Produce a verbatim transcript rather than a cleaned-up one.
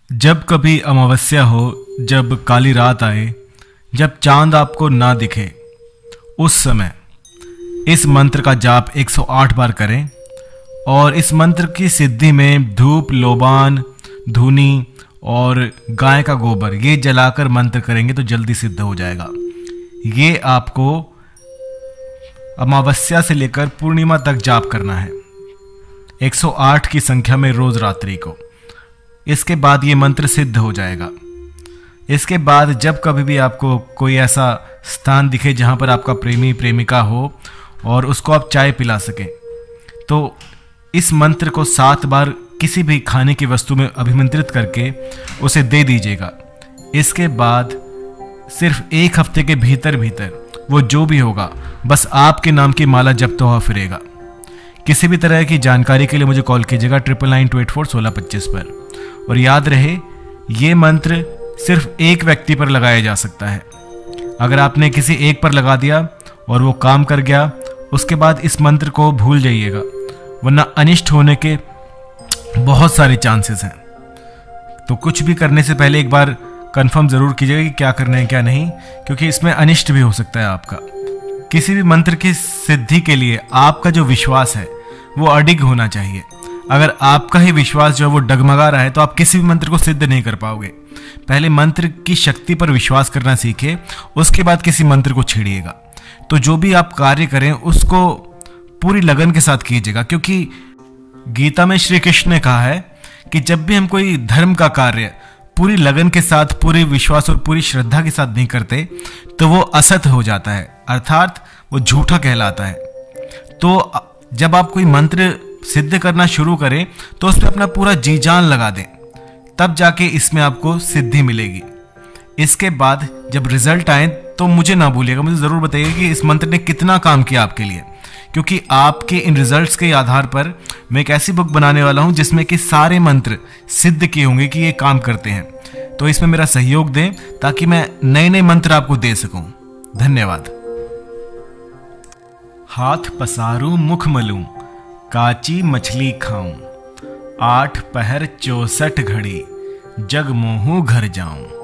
जब कभी अमावस्या हो, जब काली रात आए, जब चांद आपको ना दिखे, उस समय इस मंत्र का जाप एक सौ आठ बार करें और इस मंत्र की सिद्धि में धूप, लोबान, धूनी और गाय का गोबर ये जलाकर मंत्र करेंगे तो जल्दी सिद्ध हो जाएगा। ये आपको अमावस्या से लेकर पूर्णिमा तक जाप करना है एक सौ आठ की संख्या में रोज रात्रि को। इसके बाद ये मंत्र सिद्ध हो जाएगा। इसके बाद जब कभी भी आपको कोई ऐसा स्थान दिखे जहाँ पर आपका प्रेमी प्रेमिका हो और उसको आप चाय पिला सकें, तो इस मंत्र को सात बार किसी भी खाने की वस्तु में अभिमंत्रित करके उसे दे दीजिएगा। इसके बाद सिर्फ एक हफ्ते के भीतर भीतर वो जो भी होगा बस आपके नाम की माला जपता हुआ फिरेगा। किसी भी तरह की जानकारी के लिए मुझे कॉल कीजिएगा triple nine two eight four सोलह पच्चीस पर। और याद रहे, ये मंत्र सिर्फ एक व्यक्ति पर लगाया जा सकता है। अगर आपने किसी एक पर लगा दिया और वो काम कर गया, उसके बाद इस मंत्र को भूल जाइएगा, वरना अनिष्ट होने के बहुत सारे चांसेस हैं। तो कुछ भी करने से पहले एक बार कंफर्म जरूर कीजिएगा कि क्या करना है क्या नहीं, क्योंकि इसमें अनिष्ट भी हो सकता है आपका। किसी भी मंत्र की सिद्धि के लिए आपका जो विश्वास है वो अडिग होना चाहिए। अगर आपका ही विश्वास जो है वो डगमगा रहा है तो आप किसी भी मंत्र को सिद्ध नहीं कर पाओगे। पहले मंत्र की शक्ति पर विश्वास करना सीखे, उसके बाद किसी मंत्र को छेड़िएगा। तो जो भी आप कार्य करें उसको पूरी लगन के साथ कीजिएगा, क्योंकि गीता में श्री कृष्ण ने कहा है कि जब भी हम कोई धर्म का कार्य पूरी लगन के साथ, पूरे विश्वास और पूरी श्रद्धा के साथ नहीं करते तो वो असत हो जाता है, अर्थात वो झूठा कहलाता है। तो जब आप कोई मंत्र सिद्ध करना शुरू करें तो उसमें अपना पूरा जी जान लगा दें, तब जाके इसमें आपको सिद्धि मिलेगी। इसके बाद जब रिजल्ट आए तो मुझे ना भूलिएगा, मुझे ज़रूर बताइएगा कि इस मंत्र ने कितना काम किया आपके लिए, क्योंकि आपके इन रिजल्ट्स के आधार पर मैं एक ऐसी बुक बनाने वाला हूं जिसमें कि सारे मंत्र सिद्ध किए होंगे कि ये काम करते हैं। तो इसमें मेरा सहयोग दें ताकि मैं नए नए मंत्र आपको दे सकूं। धन्यवाद। हाथ पसारूं, मुख मलूं, काची मछली खाऊं, आठ पहर चौसठ घड़ी, जग मोहू घर जाऊं।